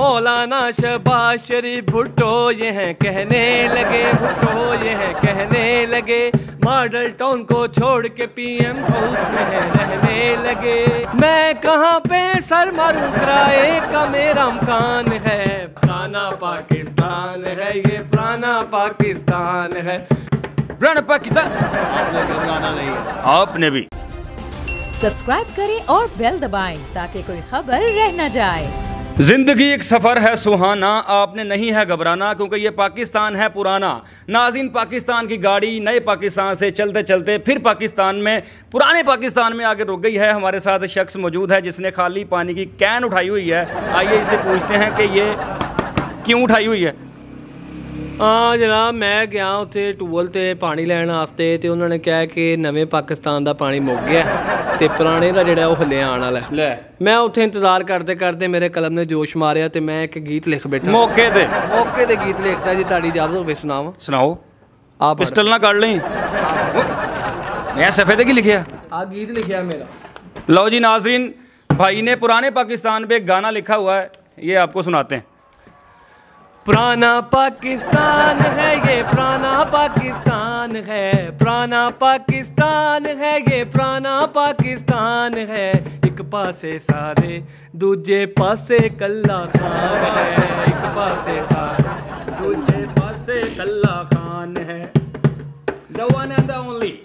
मौलाना शहबाज शरीफ भुट्टो ये हैं कहने लगे, भुट्टो ये हैं कहने लगे, मॉडल टाउन को छोड़ के पीएम हाउस में है रहने लगे। मैं कहाँ पे सर मारूं किराए का मेरा मकान है, पुराना पाकिस्तान है ये पुराना पाकिस्तान है, पुराना पाकिस्तान। आपने घबराना नहीं है, आपने भी। सब्सक्राइब करें और बेल दबाएं ताकि कोई खबर रह न जाए। ज़िंदगी एक सफ़र है सुहाना, आपने नहीं है घबराना क्योंकि ये पाकिस्तान है पुराना। नाज़रीन, पाकिस्तान की गाड़ी नए पाकिस्तान से चलते चलते फिर पाकिस्तान में पुराने पाकिस्तान में आके रुक गई है। हमारे साथ शख्स मौजूद है जिसने खाली पानी की कैन उठाई हुई है। आइए इससे पूछते हैं कि ये क्यों उठाई हुई है। हाँ जनाब, मैं गया उत्थे टूअल ते पानी लैन वास्ते ते उन्होंने कहा कि नवे पाकिस्तान दा पानी मुक गया ते पुराने दा जेड़ा ओह हल्ले आने वाला है। मैं उत्थे इंतजार करते करते मेरे कलम ने जोश मारिया ते मैं एक गीत लिख बैठा। मौके ते गीत लिखता जी, ताड़ी इजाजत होवे सुनाओ। आप पिस्टल ना काट लें। मैं सफ़ेदे की लिखिया आ गीत लिखिया मेरा। लो जी नाजरीन, भाई ने पुराने पाकिस्तान पे एक गाना लिखा हुआ है, ये आपको सुनाते हैं। पुराना पाकिस्तान है ये पुराना पाकिस्तान है, पुराना पाकिस्तान है ये पुराना पाकिस्तान है, एक पासे सारे दूजे पासे कल्ला खान है, एक पासे सारे दूजे पासे कल्ला खान है, the one and the only।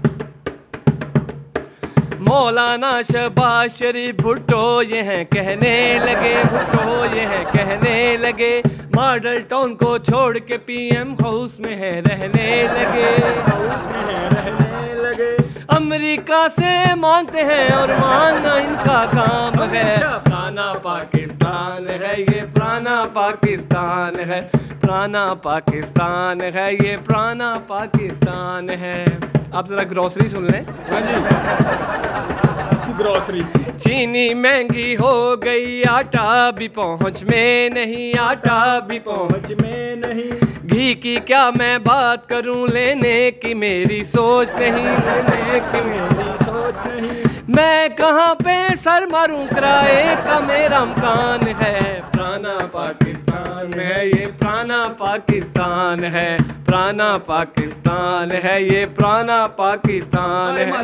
मौलाना शहबाज शरीफ भुट्टो ये हैं कहने लगे, भुट्टो ये हैं कहने लगे, मॉडल टाउन को छोड़ के पीएम हाउस में है रहने लगे, हाउस में है रहने लगे। अमेरिका से मांगते हैं और मांगना इनका काम है, पुराना पाकिस्तान है ये पुराना पाकिस्तान है, पुराना पाकिस्तान है ये पुराना पाकिस्तान है। आप जरा ग्रोसरी सुन लें। हाँ जी, ग्रोसरी। चीनी महंगी हो गई, आटा भी पहुंच में नहीं, आटा भी पहुंच में नहीं, घी की क्या मैं बात करूं, लेने की मेरी सोच नहीं, लेने की मेरी सोच नहीं, मैं कहाँ पे सर मारूं किराए का मेरा मकान है, पुराना पाकिस्तान है ये पुराना पाकिस्तान है, पुराना पाकिस्तान है ये पुराना पाकिस्तान है।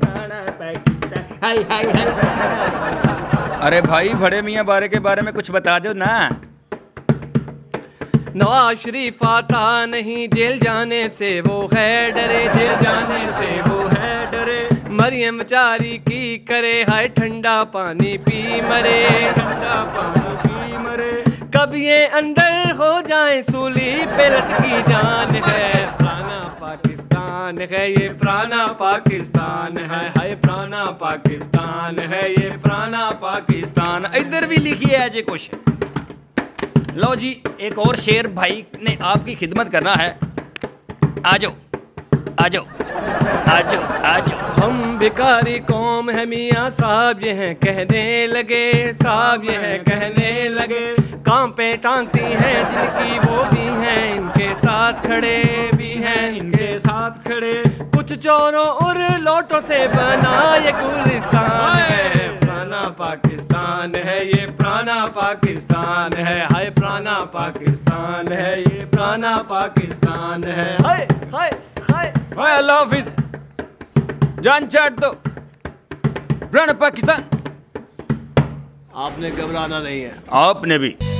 अरे भाई, बड़े मियाँ बारे के बारे में कुछ बता दो ना। नवाज शरीफ आता नहीं, जेल जाने से वो है डरे, जेल जाने से वो है डरे, मरियम बेचारी की करे, हाय ठंडा पानी पी मरे, ठंडा पानी पी मरे, कब ये अंदर हो जाए सूली पे लटकी जान है, पुराना पाकिस्तान है ये पुराना पाकिस्तान है, हाय पुराना पाकिस्तान है ये पुराना पाकिस्तान। इधर भी लिखिए है जी कुछ। लो जी, एक और शेर भाई ने आपकी खिदमत करना है। आ जाओ आ जाओ आ जाओ आ जाओ। हम बेकारी कौम है मियाँ साहब ये हैं कहने लगे, साहब ये हैं कहने लगे, काम पे टांगती हैं जिनकी वो भी हैं इनके साथ खड़े, भी हैं इनके साथ खड़े, कुछ चोरों और लोटों से बना ये गुलिस्तान है, पुराना पाकिस्तान है ये पुराना पाकिस्तान है, हाय पुराना पाकिस्तान है ये पुराना पाकिस्तान है, हाय हाय हाय हाय। अल्लाह हाफिज, जान चाट दो, पुराना पाकिस्तान। आपने घबराना नहीं है, आपने भी।